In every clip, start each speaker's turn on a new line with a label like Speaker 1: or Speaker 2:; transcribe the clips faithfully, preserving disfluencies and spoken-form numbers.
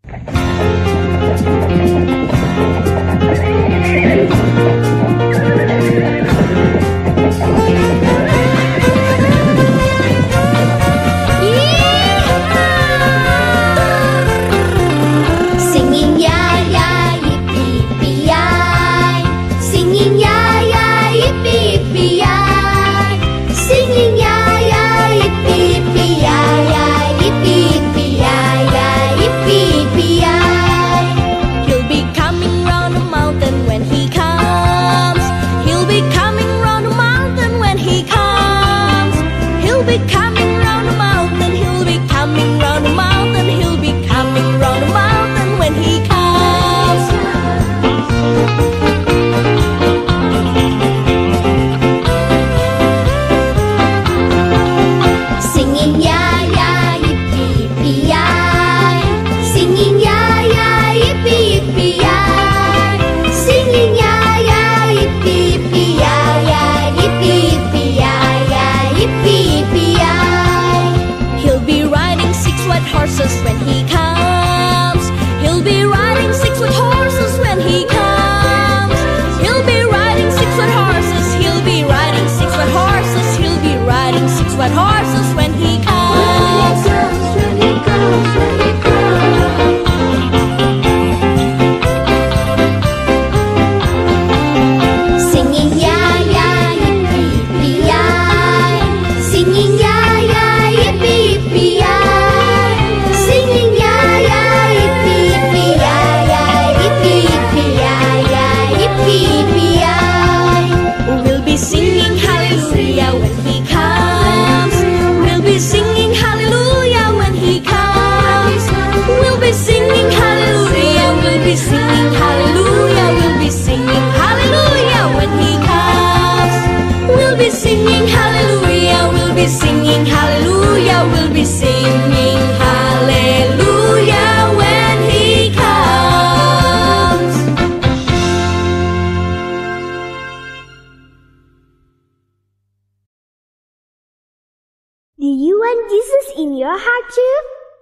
Speaker 1: Do you want Jesus in your heart too?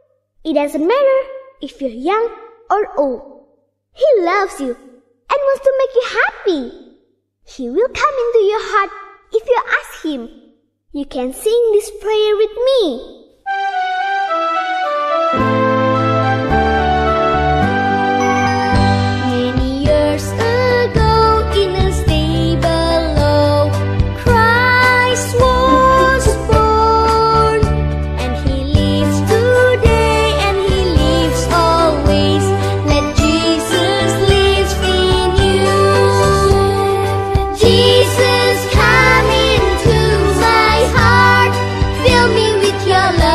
Speaker 1: It doesn't matter if you're young or old. He loves you and wants to make you happy. He will come into your heart if you ask Him. You can sing this prayer with me. Many years ago in a stable low, Christ was born, and He lives today and He lives always. Let Jesus live in you. Jesus, come into my heart, fill me with your love.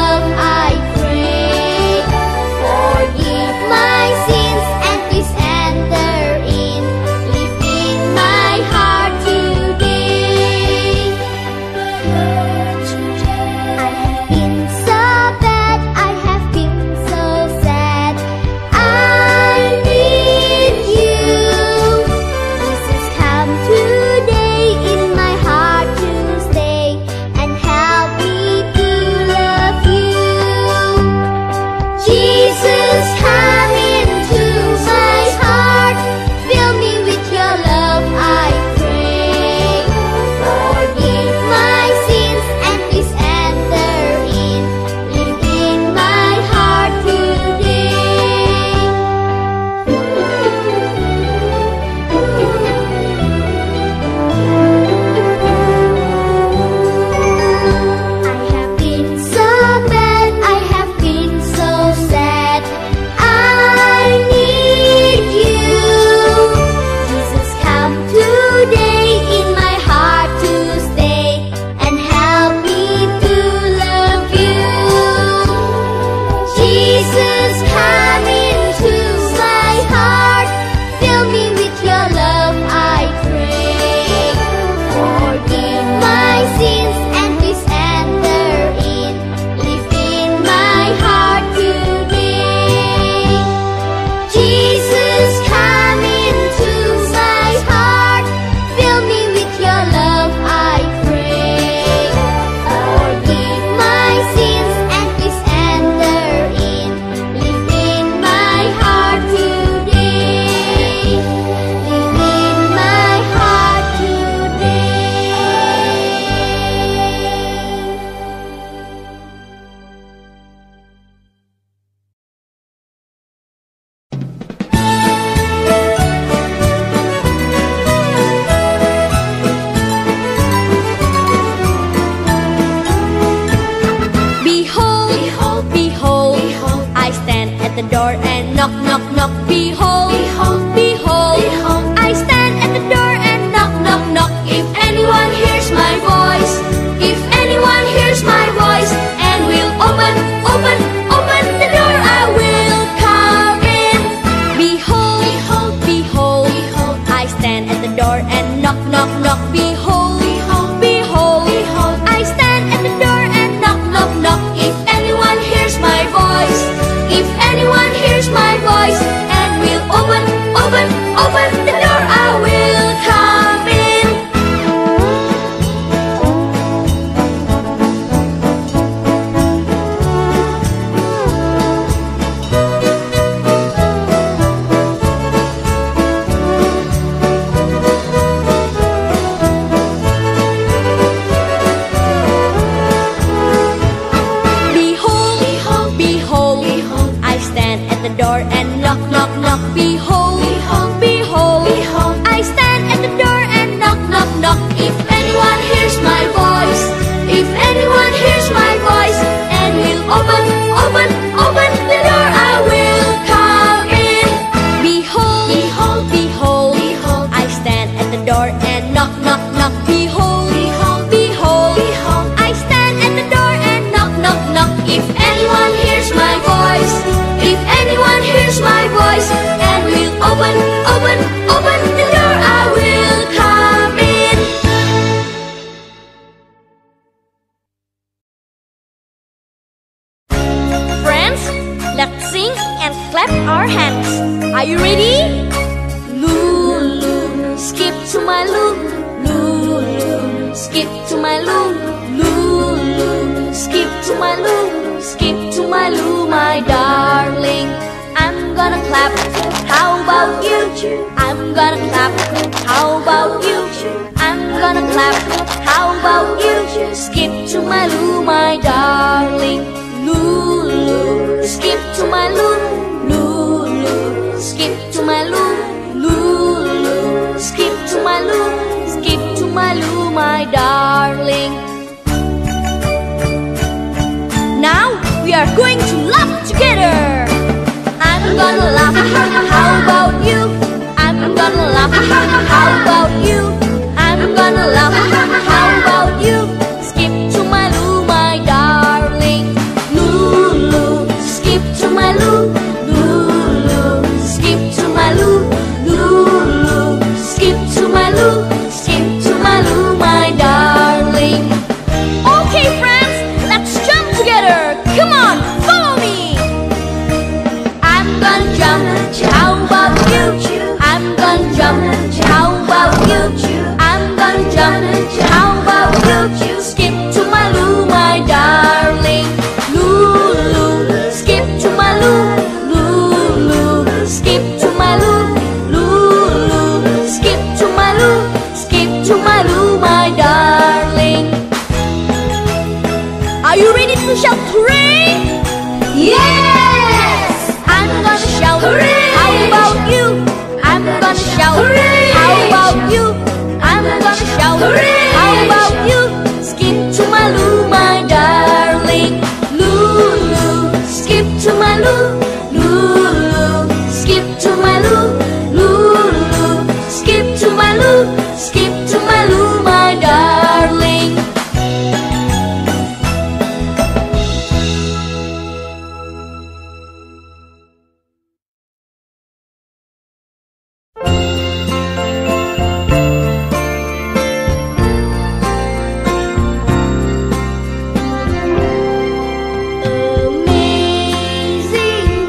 Speaker 2: knock, knock, knock. Behold, behold, behold, behold, I stand at the door and knock, knock, knock. If anyone hears my voice, if anyone hears my voice, and will open, open, open the door, I will come in. Behold, behold, behold, behold, I stand at the door and knock, knock, knock. Behold, behold, behold, behold, I stand at the door and knock, knock, knock. If anyone hears my voice, if anyone hears my voice, and will open, open, open the door, I will come in. Behold, behold, behold, behold, I stand at the door and knock, knock, knock. Behold, behold, behold, behold, I stand at the door and knock, knock, knock. If anyone hears my voice, if anyone hears my voice, and will open, open, open the door, I will come in. Behold, behold, behold, behold, I stand at the door and knock, knock, knock. Behold, behold, behold, behold, I stand at the door and knock, knock, knock. If anyone hears my voice, if anyone hears my voice, and will open, open, open the door, I will come in. Friends, let's sing and clap our hands. Are you ready? Lulu, skip to my loo. Lulu, skip to my loo. Lulu, skip to my loo. Skip to my loo, my darling. I'm gonna clap. How about you? I'm gonna clap. How about you? I'm gonna clap. How about you? Skip to my loo, my darling. Lulu, skip to my loo. Lulu, skip to my loo. Lulu, skip to my loo. Skip to my loo, my darling. Now we are going to laugh together. I'm gonna laugh. How about you? I'm gonna laugh. How about you? I'm gonna laugh. How about you? Skip to my loo, my darling. Lulu, skip to my loo. Lulu, skip to my loo. Lulu, skip to my loo. Skip to my loo, my darling. Okay, friends, let's jump together. Come on, follow me. I'm gonna jump. How about you? I'm gonna jump. How about you? I'm gonna jump. How about you? Skip to my loo, my darling. Lulu, skip to my loo. Lulu, skip to my loo. Lulu, skip to my loo. Skip to my loo, my darling. Are you ready to shout hooray? Yes! I'm gonna shout hooray! How about you? I'm gonna shout hooray! How about you? I'm gonna shout hooray! How about you? Skip to my loo, my darling. Lulu, skip to my loo. Lulu, skip to my loo. Lulu, skip to my loo. Skip to my loo, my darling. Amazing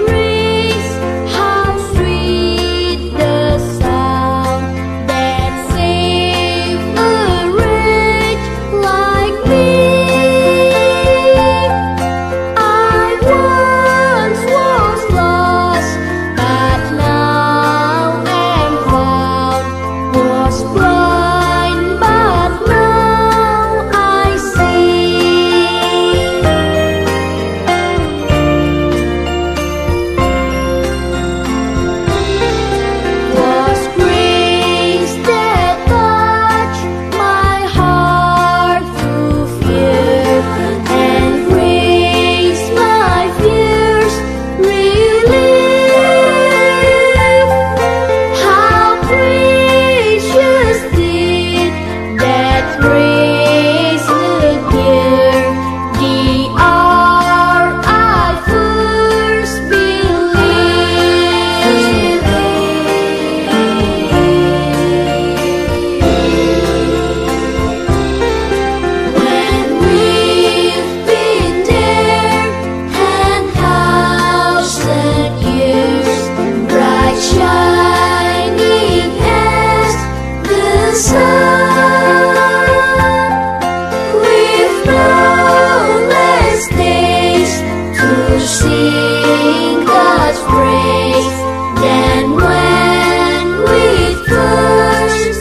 Speaker 2: sing God's praise. Then when we first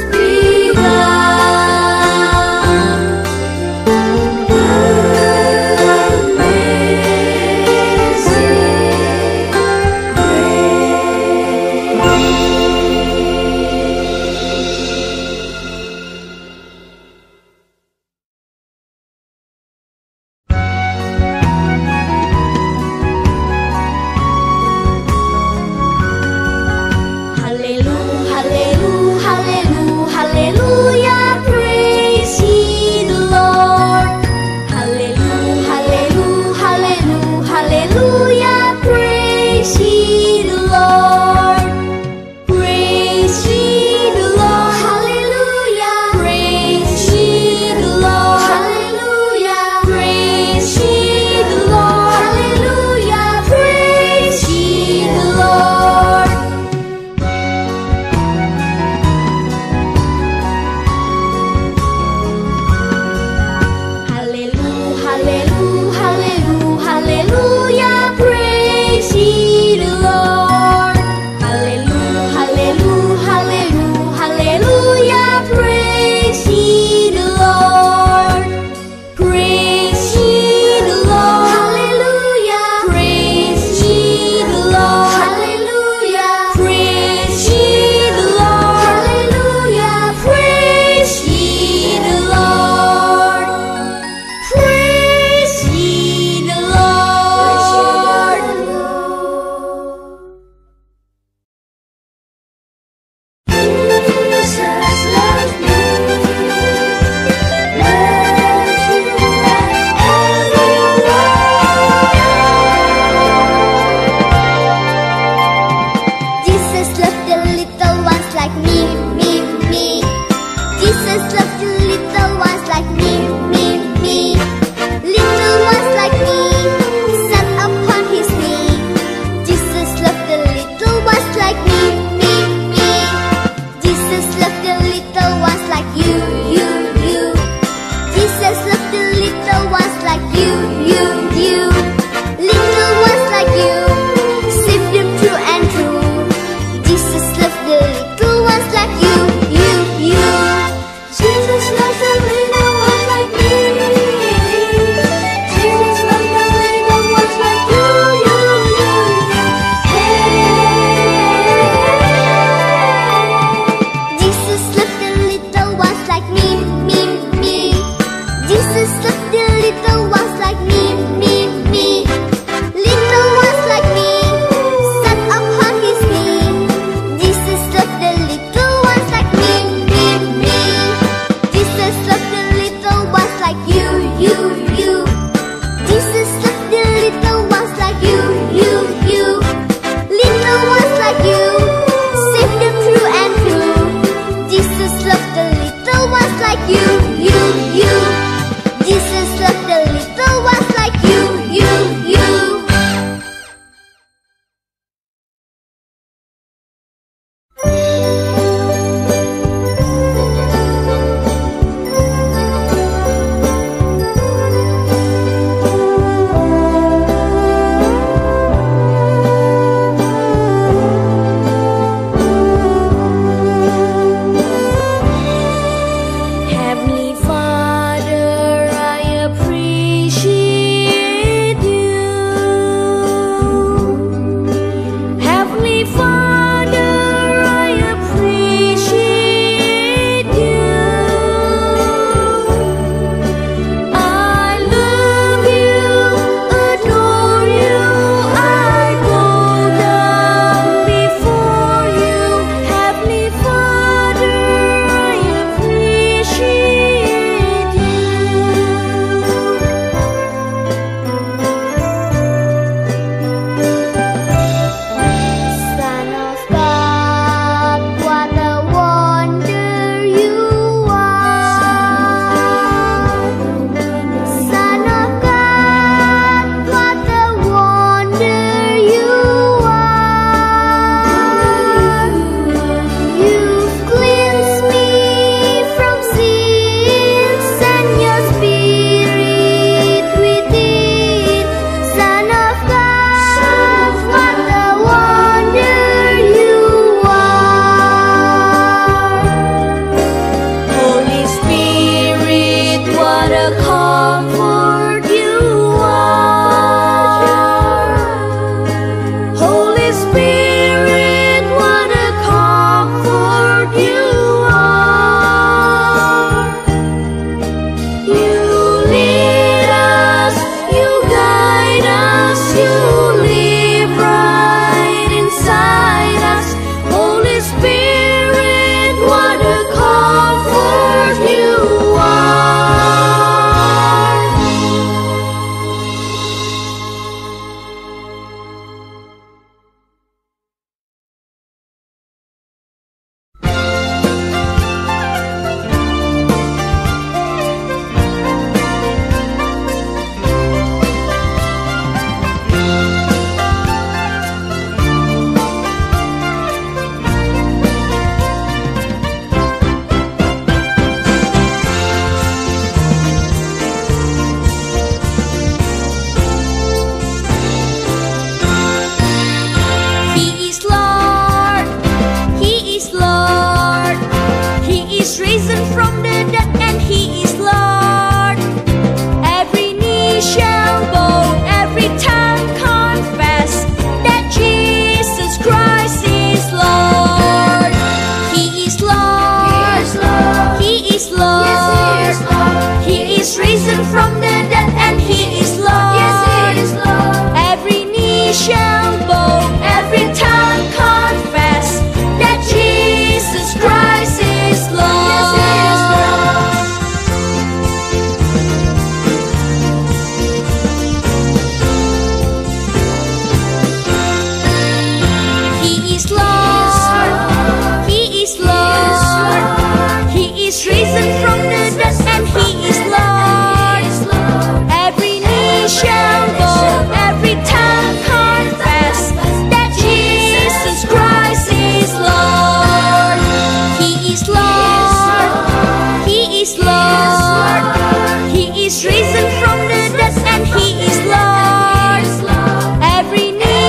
Speaker 2: begun, amazing grace.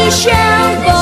Speaker 2: we shall go.